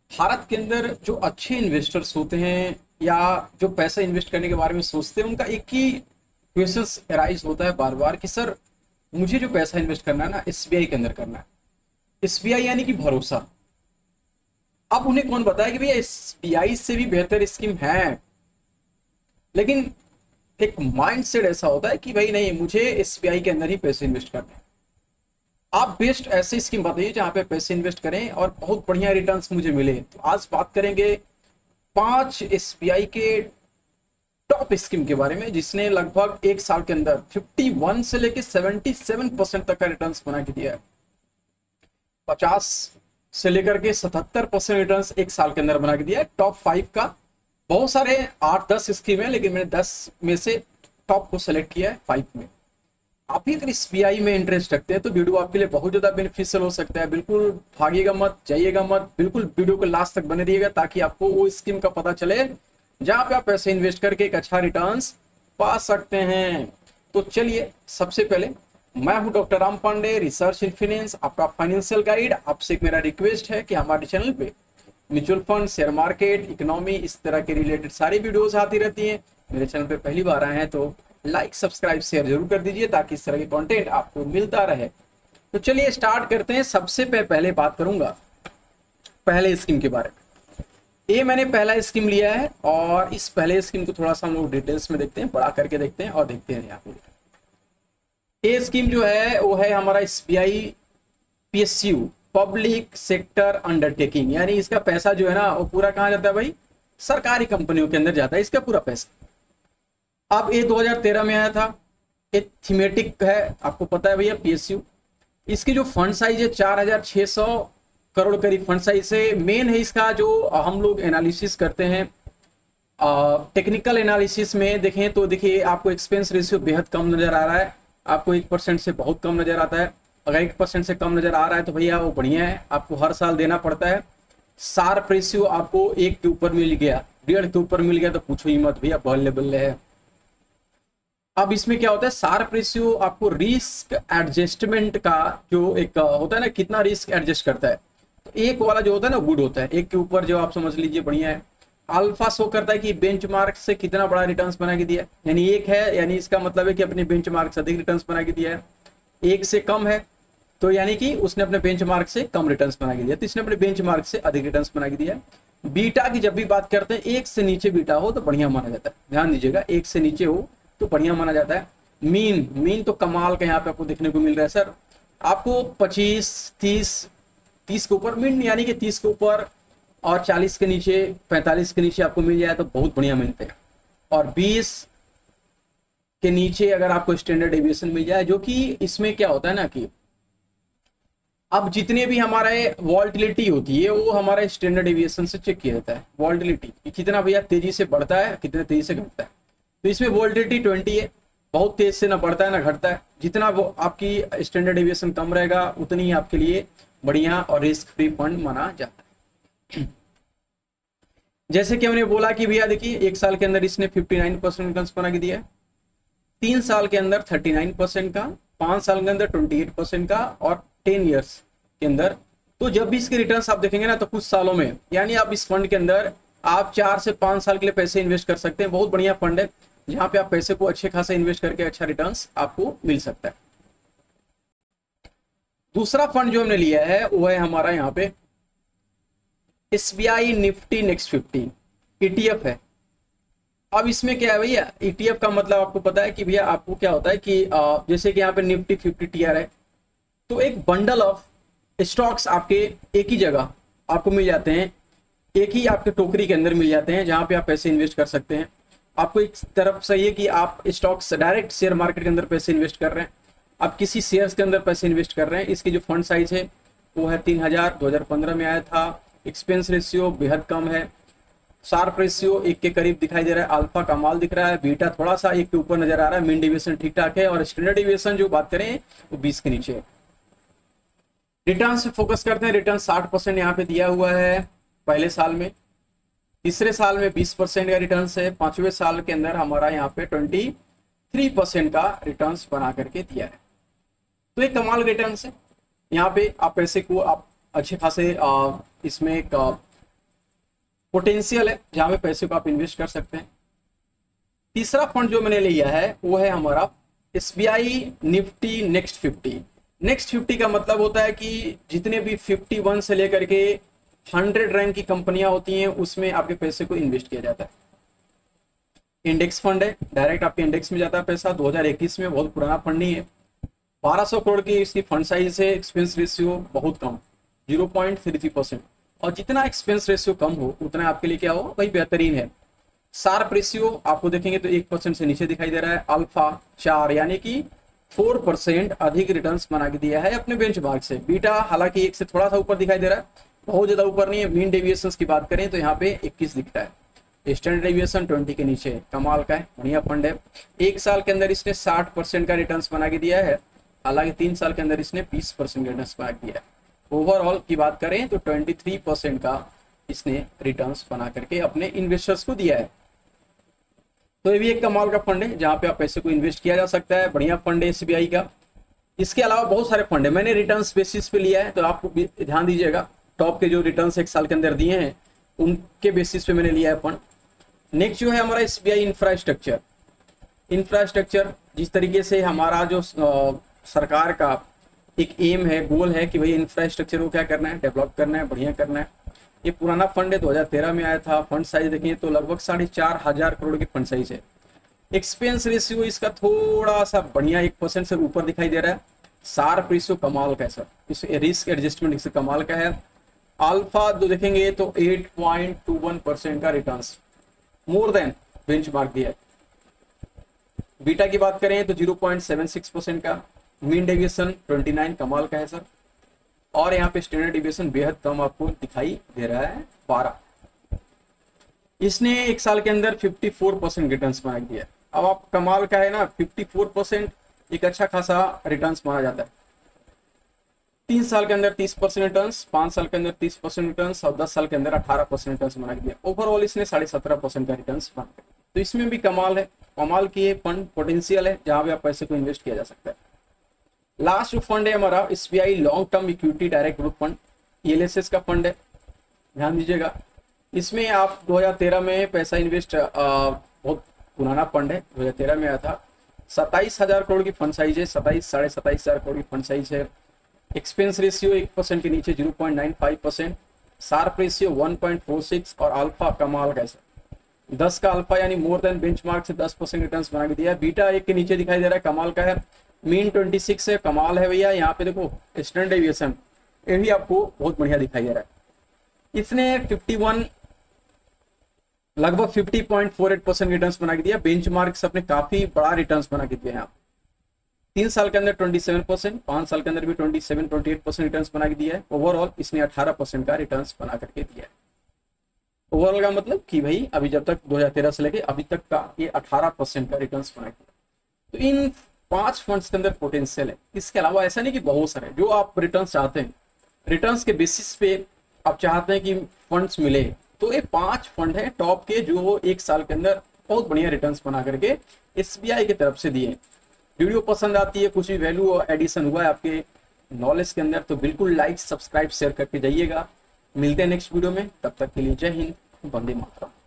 भारत के अंदर जो अच्छे इन्वेस्टर्स होते हैं या जो पैसा इन्वेस्ट करने के बारे में सोचते हैं, उनका एक ही क्वेश्चन अराइज होता है बार बार कि सर, मुझे जो पैसा इन्वेस्ट करना है ना, एसबीआई के अंदर करना है। एसबीआई यानी कि भरोसा। अब उन्हें कौन बताया कि भैया एसबीआई से भी बेहतर स्कीम है, लेकिन एक माइंडसेट ऐसा होता है कि भाई नहीं, मुझे एसबीआई के अंदर ही पैसे इन्वेस्ट करने हैं। आप बेस्ट ऐसी स्कीम बताइए जहां पे पैसे इन्वेस्ट करें और बहुत बढ़िया रिटर्न्स मुझे मिले। तो आज बात करेंगे 5 एसबीआई के टॉप स्कीम के बारे में, जिसने लगभग एक साल के अंदर 51 से लेके 77% तक का रिटर्न्स बना के दिया है। 50 से लेकर के 77% रिटर्न्स एक साल के अंदर बना के दिया है। टॉप 5 का बहुत सारे 8-10 स्कीम है, लेकिन मैंने 10 में से टॉप को सेलेक्ट किया है 5 में। आप भी अगर एसबीआई में इंटरेस्ट रखते हैं तो वीडियो आपके लिए बहुत ज्यादा बेनिफिशियल हो सकता है। बिल्कुल भागिएगा मत, जाइएगा मत, बिल्कुल वीडियो को लास्ट तक बने रहिएगा ताकि आपको वो स्कीम का पता चले जहां पे आप पैसे इन्वेस्ट करके एक अच्छा रिटर्न्स पा सकते हैं। तो चलिए, सबसे पहले मैं हूं doctor Ram Pandey, research in finance, आपका फाइनेंशियल गाइड। आपसे एक मेरा रिक्वेस्ट है कि हमारे चैनल पे mutual fund, share market, economy, इस तरह के रिलेटेड सारी वीडियोस आती रहती हैं। मेरे चैनल पे पहली बार आए हैं तो लाइक, सब्सक्राइब, शेयर जरूर कर दीजिए ताकि इस तरह के कंटेंट आपको मिलता रहे। तो चलिए स्टार्ट करते हैं। सबसे पहले बात करूंगा पहले स्कीम के बारे में। ये मैंने पहला स्कीम लिया है और इस पहले स्कीम को थोड़ा सा हम लोग डिटेल्स में देखते हैं, बड़ा करके देखते हैं और देखते हैं यहाँ पे। ये स्कीम जो है वो है हमारा SBI PSU, public sector undertaking. यानी इसका पैसा जो है ना वो पूरा कहाँ जाता है भाई? सरकारी कंपनियों के अंदर जाता है इसका पूरा पैसा। अब ये 2013 में आया था। ये थीमेटिक है, आपको पता है भैया, पीएसयू। इसकी जो फंड साइज है 4600 करोड़ करीब फंड साइज से। मेन है इसका जो हम लोग एनालिसिस करते हैं, टेक्निकल एनालिसिस में देखें तो देखिए आपको एक्सपेंस रेशियो बेहद कम नजर आ रहा है। आपको 1% से बहुत कम नजर आता है। अगर 1% से कम नजर आ रहा है तो भैया वो बढ़िया है, आपको हर साल देना पड़ता है। शार्प रेशियो आपको 1 के ऊपर मिल गया, 1.5 के ऊपर मिल गया तो पूछो ही मत भैया, बल्ले बल्ले है। अब इसमें क्या होता है, शार्प रेशियो आपको रिस्क एडजस्टमेंट का जो एक होता है ना, कितना रिस्क एडजस्ट करता है। तो एक वाला जो होता है ना गुड होता है, 1 के ऊपर जो आप समझ लीजिए बढ़िया है। अल्फा शो करता है कि बेंचमार्क से कितना बड़ा रिटर्न्स बना के दिया है, यानी 1 है, यानी इसका मतलब है कि अपने बेंचमार्क से अधिक रिटर्न्स बना के दिया है। 1 से कम है तो यानी कि उसने अपने बेंचमार्क से कम रिटर्न्स बना के दिया, तो इसने अपने बेंचमार्क से अधिक रिटर्न्स बना के दिया है। बीटा की जब भी बात करते हैं, 1 से नीचे बीटा हो तो बढ़िया माना जाता है। ध्यान दीजिएगा, 1 से नीचे हो तो बढ़िया माना जाता है। मीन तो कमाल का यहाँ पे आपको देखने को मिल रहा है सर। आपको 25, 30 के ऊपर मीन, यानी कि 30 के ऊपर और 40 के नीचे, 45 के नीचे आपको मिल जाए तो बहुत बढ़िया मिलते हैं। और 20 के नीचे अगर आपको स्टैंडर्ड डेविएशन मिल जाए, जो कि इसमें क्या होता है ना कि अब जितने भी हमारे वॉल्टिलिटी होती है वो हमारा स्टैंडर्ड डेविएशन से चेक किया जाता है। वॉल्टिलिटी कितना भैया तेजी से बढ़ता है, कितने तेजी से घटता है। तो इसमें वॉल्टिलिटी 20 है, बहुत तेज से ना बढ़ता है ना घटता है। जितना वो आपकी स्टैंडर्ड डेविएशन कम रहेगा उतनी ही आपके लिए बढ़िया और रिस्क फ्री फंड माना जाता है। जैसे कि हमने बोला कि भैया देखिए, 1 साल के अंदर इसने 59% रिटर्न्स बना के दिया है, 3 साल के अंदर 39% का, 5 साल के अंदर 28% का और 10 ईयर्स के अंदर। तो जब भी इसके रिटर्न्स आप देखेंगे ना तो कुछ सालों में, यानी आप इस फंड के अंदर आप 4 से 5 साल के लिए पैसे इन्वेस्ट कर सकते हैं। बहुत बढ़िया फंड है जहां पे आप पैसे को अच्छे खासे इन्वेस्ट करके अच्छा रिटर्न्स आपको मिल सकता है। दूसरा फंड जो हमने लिया है वो है हमारा यहाँ पे एसबीआई निफ्टी नेक्स्ट 50 ईटीएफ है। अब इसमें क्या है भैया, ईटीएफ का मतलब आपको पता है कि भैया आपको क्या होता है कि जैसे कि यहाँ पे निफ्टी 50 टीआर है, तो एक बंडल ऑफ स्टॉक्स आपके एक ही जगह आपको मिल जाते हैं, एक ही आपके टोकरी के अंदर मिल जाते हैं जहां पे आप पैसे इन्वेस्ट कर सकते हैं। आपको एक तरफ सही है कि आप स्टॉक्स डायरेक्ट शेयर मार्केट के अंदर पैसे इन्वेस्ट कर रहे हैं, आप किसी शेयर्स के अंदर पैसे इन्वेस्ट कर रहे हैं। इसकी जो फंड साइज है वो है 3000, 2015 में आया था। एक्सपेंस रेशियो बेहद कम है। शार्प रेशियो 1 के करीब दिखाई दे रहा है। अल्फा का माल दिख रहा है। बीटा थोड़ा सा 1 के ऊपर नजर आ रहा है। मीन डेविएशन ठीक ठाक है और स्टैंडर्ड डेविएशन जो बात करें वो 20 के नीचे है। रिटर्न पे फोकस करते हैं। रिटर्न 60% यहाँ पे दिया हुआ है पहले साल में। तीसरे साल में 20% का रिटर्न है। 5वें साल के अंदर हमारा यहाँ पे 23% का रिटर्न बना करके दिया है। तो एक कमाल रिटर्न है। यहाँ पे आप पैसे को आप अच्छे खासे इसमें एक पोटेंशियल है जहां पे पैसे को आप इन्वेस्ट कर सकते हैं। तीसरा फंड जो मैंने लिया है वो है हमारा एसबीआई निफ्टी नेक्स्ट 50। नेक्स्ट 50 का मतलब होता है कि जितने भी 51 से लेकर के 100 रैंक की कंपनियां होती हैं उसमें आपके पैसे को इन्वेस्ट किया जाता है। इंडेक्स फंड है, डायरेक्ट आपके इंडेक्स में जाता है पैसा। 2021 में, बहुत पुराना फंड नहीं है। 1200 करोड़ की इसकी फंड साइज है। एक्सपेंस रेशियो बहुत कम, 0.33%। और जितना एक्सपेंस रेशियो कम हो उतना आपके लिए क्या हो भाई बेहतरीन है। शार्प रेशियो आपको देखेंगे तो 1% से नीचे दिखाई दे रहा है। अल्फा 4 यानी कि 4% अधिक रिटर्न्स बना के दिया है अपने बेंचमार्क से। बीटा हालांकि 1 से थोड़ा सा ऊपर दिखाई दे रहा है, बहुत ज्यादा ऊपर नहीं है। मीन डेविएशन की बात करें तो यहाँ पे 21 दिखता है। स्टैंडर्ड डेविएशन 20 के नीचे है। कमाल का है, बढ़िया फंड है। 1 साल के अंदर इसने 60% का रिटर्न्स बना के दिया है, हालांकि 3 साल के अंदर इसने 20% का रिटर्न्स बना के दिया है। ओवरऑल की बात करें तो 23% का इसने रिटर्न्स बना करके अपने इन्वेस्टर्स को दिया है। तो ये भी एक कमाल का फंड है जहां पे आप पैसे को इन्वेस्ट किया जा सकता है। बढ़िया फंड है एसबीआई का। इसके अलावा बहुत सारे फंड है, मैंने रिटर्न्स बेसिस पे लिया है तो आपको ध्यान दीजिएगा। टॉप के जो रिटर्न्स 1 साल के अंदर दिए हैं उनके बेसिस पे मैंने लिया है फंड। नेक्स्ट जो है हमारा एसबीआई इंफ्रास्ट्रक्चर। इंफ्रास्ट्रक्चर जिस तरीके से हमारा जो सरकार का एक एम है, गोल है कि भाई इंफ्रास्ट्रक्चर को क्या करना है, डेवलप करना है, बढ़िया करना है। ये पुराना फंड है, 2013 में आया था। फंड साइज देखें तो लगभग 4,500 करोड़ की फंड साइज है। एक्सपेंस रेशियो इसका थोड़ा सा बढ़िया 1% से ऊपर दिखाई दे रहा है। शार्प रेशियो कमाल का है सर, इस रिस्क एडजस्टमेंट इससे कमाल का है। अल्फा जो देखेंगे तो 8.21% का रिटर्न्स, मोर देन बेंचमार्क दिया है। बीटा की बात करें तो 0.76% का। मीन डेविएशन 29, कमाल का है सर। और यहाँ पे स्टैंडर्ड डेविएशन बेहद कम आपको दिखाई दे रहा है, 12। इसने 1 साल के अंदर 54% रिटर्न्स बना दिया है। अब आप कमाल का है ना, 54% एक अच्छा खासा रिटर्न्स माना जाता है। 3 साल के अंदर 30% रिटर्न्स, 5 साल के अंदर 30% रिटर्न्स और 10 साल के अंदर 18% रिटर्न्स बना दिया। ओवरऑल इसने 17.5% का रिटर्न्स बना दिया। तो इसमें भी कमाल है, कमाल की ये फंड पोटेंशियल है जहां पे आप पैसे को इन्वेस्ट किया जा सकता है। लास्ट जो फंड है हमारा SBI long term equity direct group fund, ELSS का फंड है, ध्यान दीजिएगा। इसमें आप 2013 में पैसा इन्वेस्ट, बहुत पुराना फंड है, 2013 में आया था। 27,000 करोड़ की फंड साइज है, 27,500 करोड़ की फंड साइज है। एक्सपेंस रेशियो 1% के नीचे 0.95%। शार्प रेशियो 1.46 और अल्फा कमाल का है 10 का अल्फा यानी मोर देन बेंचमार्क से 10% रिटर्न्स बना के दिया है। बीटा 1 के नीचे दिखाई दे रहा है, कमाल का है। मीन 26 है, कमाल है भैया। यहाँ पे देखो स्टैंडर्ड डेविएशन, ये भी आपको बहुत बढ़िया दिखाई दे रहा है। इसने 51 लगभग 50.48% रिटर्न्स बना के दिया। बेंचमार्क से अपने काफी बड़ा रिटर्न्स बना के दिया है। 3 साल के अंदर 27%, 5 साल के अंदर भी 27-28% रिटर्न्स बना के दिया है। ओवरऑल इसने 18% का रिटर्न्स बना करके दिया है। ओवरऑल का मतलब कि भाई अभी जब तक 2013 से लेके अभी तक का ये 18% का रिटर्न्स बना के दिया। तो इन 5 फंड्स के अंदर पोटेंशियल है। इसके अलावा ऐसा नहीं कि बहुत सारे जो आप रिटर्न्स चाहते हैं, रिटर्न्स के बेसिस पे आप चाहते हैं कि फंड्स मिले, तो ये 5 फंड है टॉप के जो 1 साल के अंदर बहुत बढ़िया रिटर्न्स बना करके एसबीआई की तरफ से दिए। वीडियो पसंद आती है, कुछ भी वैल्यू एडिशन हुआ है आपके नॉलेज के अंदर, तो बिल्कुल लाइक सब्सक्राइब शेयर करके जाइएगा। मिलते हैं नेक्स्ट वीडियो में, तब तक के लिए जय हिंद, वंदे मातरम।